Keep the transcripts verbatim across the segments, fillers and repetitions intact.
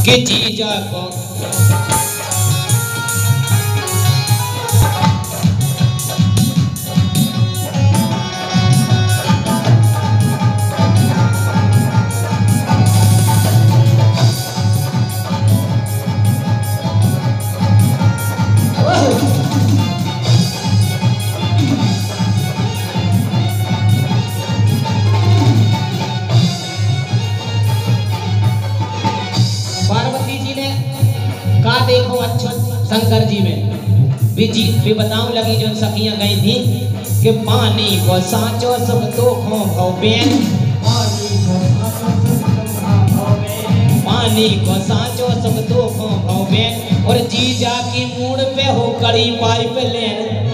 कि जीजा को देखो अच्छा शंकर जी में भी जी भी बताऊं लगी जो सखियां गई थी कि पानी को सांचो सब दुखों भवेन पानी को सांचो सब दुखों भवेन और जीजा की मूड पे हो कड़ी पाइप लेन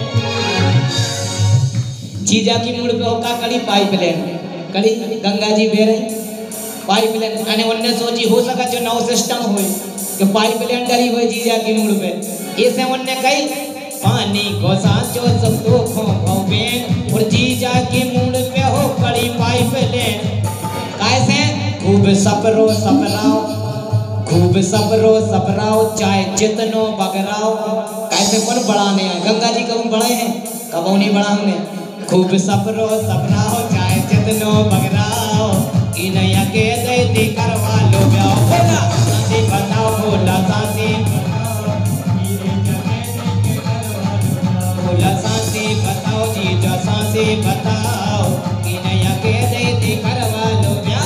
जीजा की मूड पे हो का कड़ी पाइप लेन कड़ी गंगा जी बेरे पाइप लेन अने उन्ने सोची हो सका जो नौ सिस्टम हुए कि पाइप लाइन डरी हुई जीजा की मूड पे ऐसे उन्ने कही पानी को सांचो सब दुखों भवेन और जीजा की मूड पे हो कड़ी पाइप लाइन कैसे खूब सपरो सपराओ खूब सपरो सपराओ चाहे जितनो बगराओ कैसे कौन बढ़ाने हैं गंगा जी कब बड़े हैं कब नहीं बढ़ा हमने खूब सपरो सपराओ चाहे जितनो बगराओ कि नया के दे करवा लो ब्याह बोला बताओ बोला सांसी बोला सांसी बताओ जीजा सांसी बताओ कि नया के दे दे करवा लो ब्याह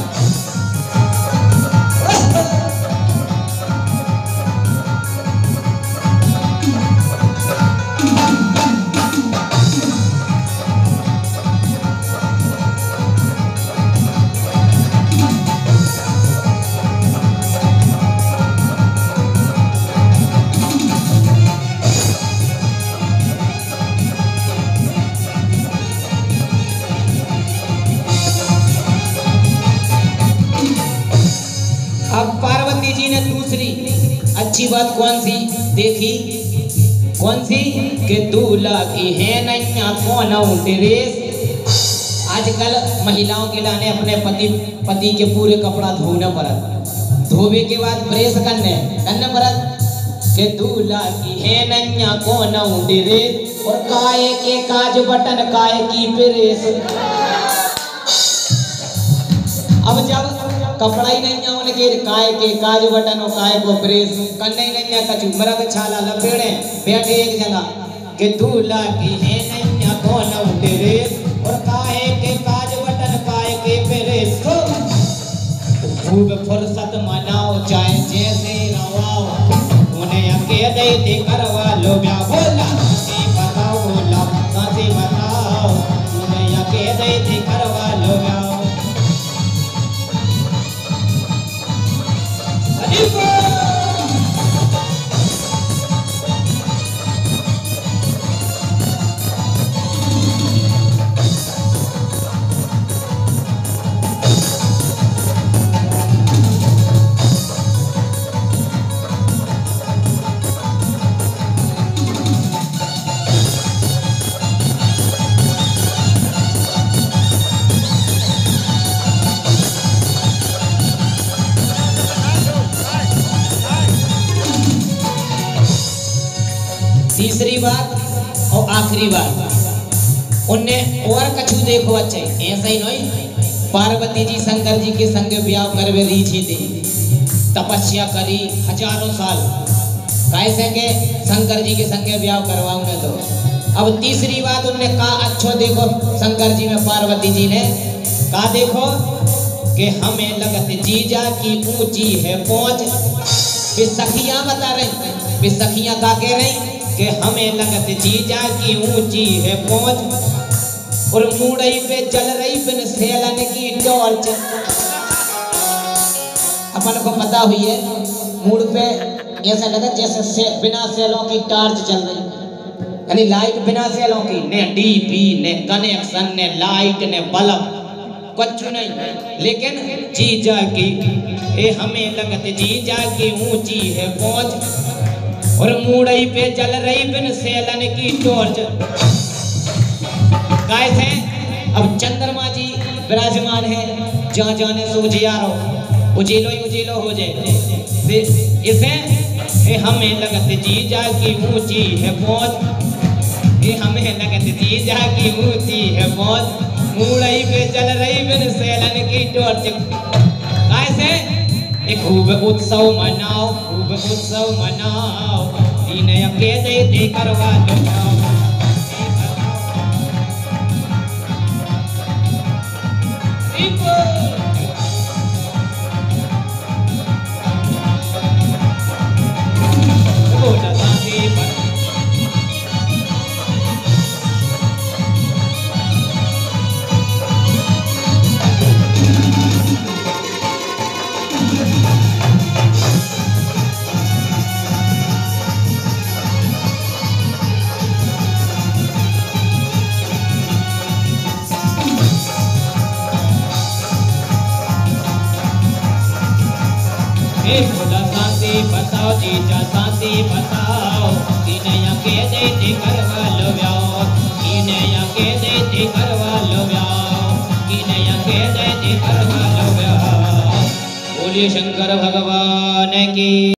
अच्छी बात कौन सी देखी कौन सी कि दूल्हा की है नैया कौन ड्रेस आजकल महिलाओं के लाने अपने पति पति के पूरे कपड़ा धोना पड़त धोबे के बाद प्रेस करने करने पड़त कि दूल्हा की है नैया कौन ड्रेस और काय के काज बटन काय की प्रेस अब जब कपड़ा ही नहीं है उनके काय के काज बटन और काय को प्रेस करने ही नहीं है कछु मरद छाला लपेड़े बैठे एक जगह कि दूल्हा की है नैया कौन ड्रेस और काय के काज बटन काय के प्रेस खूब फुर्सत मनाओ चाहे जैसे रवाओ उन्हें अकेले दे करवा लो ब्याह बोला सांसी बताओ बोला सांसी बताओ उन्हें अकेले दे करवा लो ब्याह तीसरी बात और आखिरी बात उनने और कछु देखो अच्छे ऐसा ही नहीं पार्वती जी शंकर जी के संग ब्याह करवे रीछी थी तपस्या करी हजारों साल कैसे के शंकर जी के संग ब्याह करवाऊं ने तो अब तीसरी बात उनने कहा अच्छो देखो शंकर जी में पार्वती जी ने कहा देखो कि हमें लगत जीजा की ऊंची है पहुंच सखियां बता रही वे सखियां का कह रही कि हमें लगत जीजा की ऊंची है पहुंच और मुड़ई पे चल रही बिन सेलन की टॉर्च अपन को पता हुई है मुड़ पे ऐसा लगा जैसे से, बिना सेलों की टार्च चल रही यानी लाइट बिना सेलों की ने डीपी ने कनेक्शन ने लाइट ने बल्ब कुछ नहीं लेकिन जीजा की ए हमें लगत जीजा की ऊंची है पहुंच और मुड़ई पे चल रही बिन सेलन की टॉर्च कैसे अब चंद्रमा जी विराजमान है जहाँ जाने सो जियारो उजेलो ही उजेलो हो जाए। इसे ए हमें लगत जीजा की ऊंची है पहुंच, ए हमें लगत जीजा की ऊंची है पहुंच, मुड़ई पे चल रही बिन सेलन की टोर्च। कैसे ए खूब उत्सव मनाओ, खूब उत्सव मनाओ, तीन अके दे दे करवा लो। बोला शांति बताओ जीजा शांति बताओ, इन्हें के दे दे करवा लो ब्याह, इन्हें के दे दे करवा लो ब्याह, इन्हें के दे दे करवा लो ब्याह। बोलिए शंकर भगवान की।